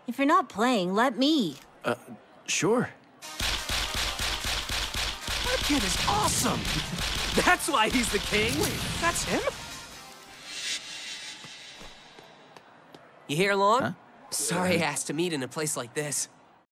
If you're not playing, let me. Sure. That kid is awesome! That's why he's the king! Wait, that's him? You here long? Huh? Sorry I asked to meet in a place like this.